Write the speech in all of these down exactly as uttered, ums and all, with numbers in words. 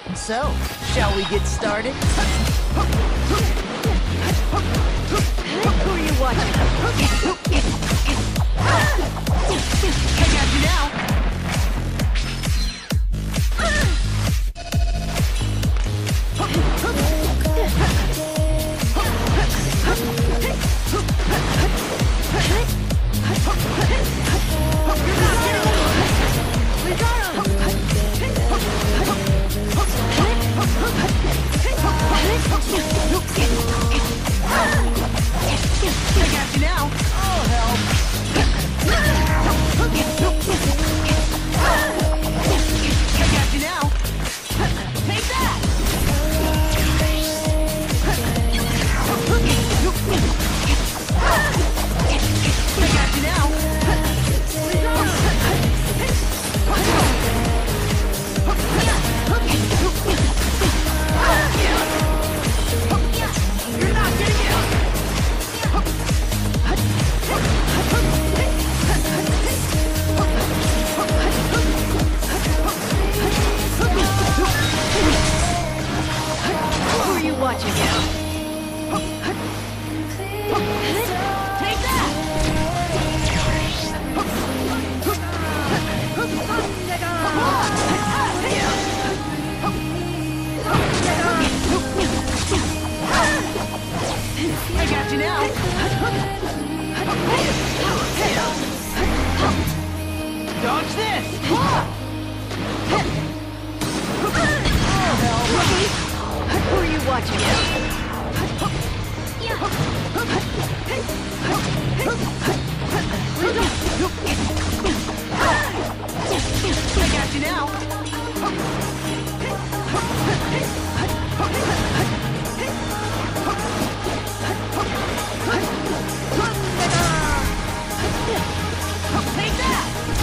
So, shall we get started? Who are you watching? I got you now. I got you now. I'll help. I got you now. Take that. I got you now. You're not getting it. Who are you watching now? Take that! I got you now. Dodge this! Who are you watching now? I got you now. Take that!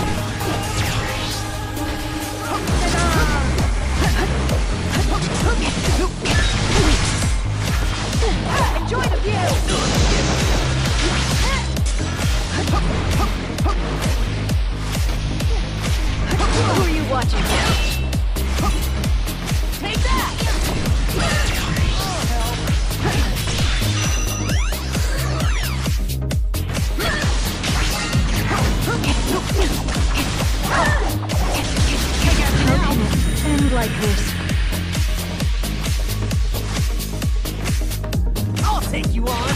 Enjoy the view! Who are you watching now? Take that! How can it end like this? I'll take you on.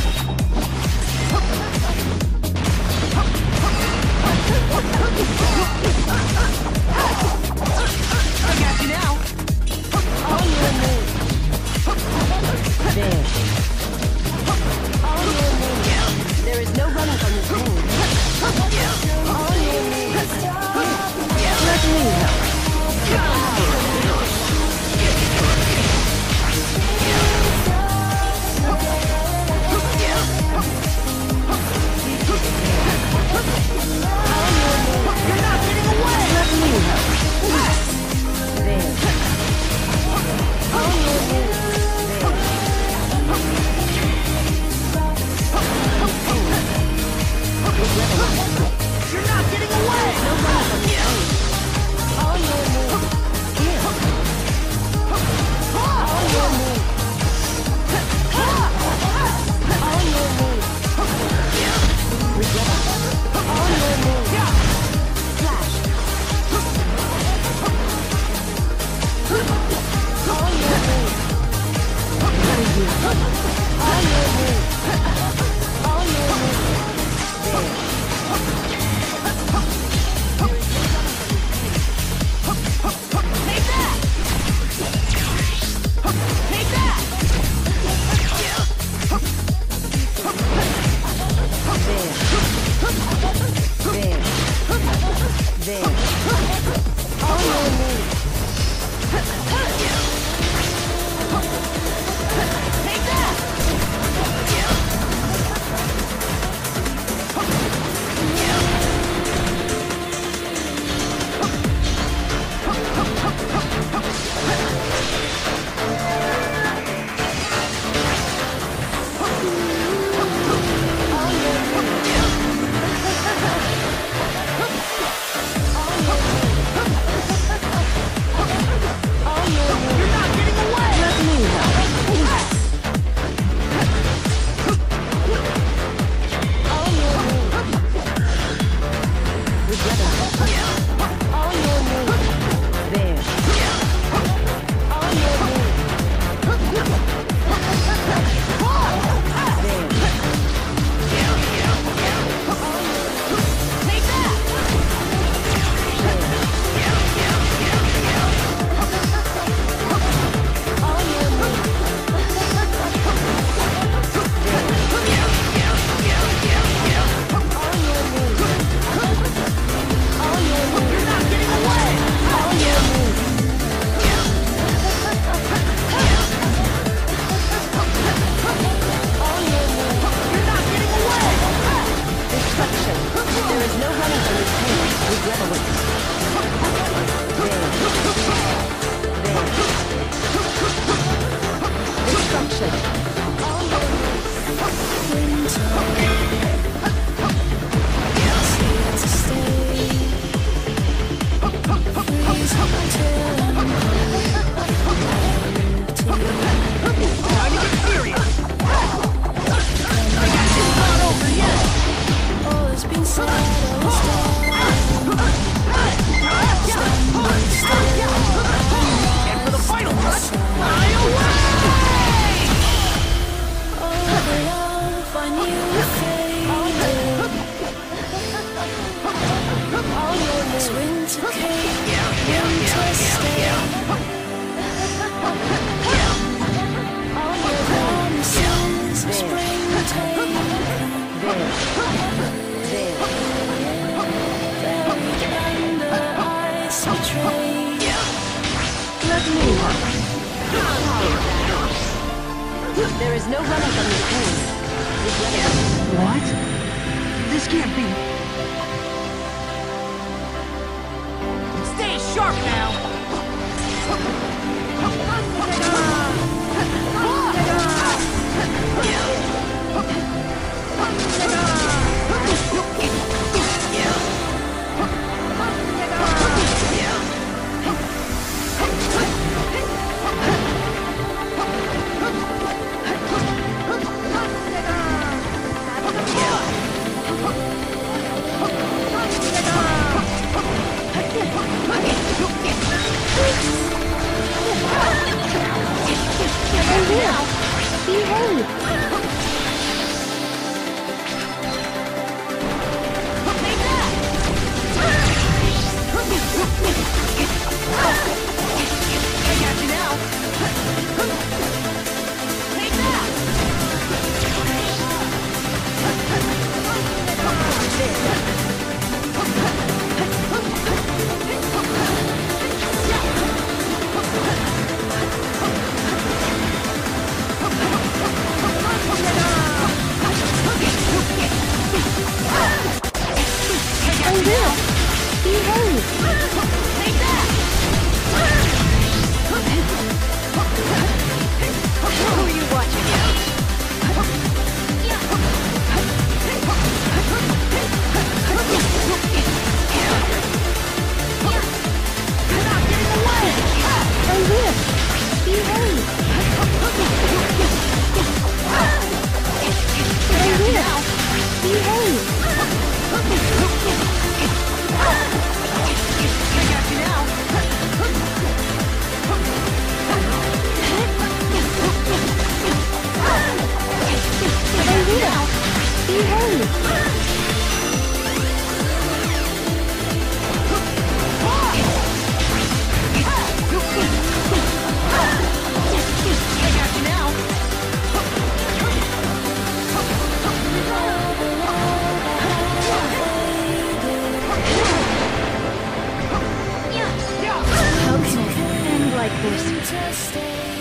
I got you now. On your move. There. On your move. There is no running from this move. On your move. Let me help. You're not getting away! Let me help. There. On your move. You're not getting away! No running from this move. On your move. Here. On your move. On your move. Regret. On your move. Flash. On your move. What are you? On your move. On your move. There. Take that! Take that! There. There. There. On your move. Take that! There is no running from this pain. What? This can't be. Stay sharp now! Like this.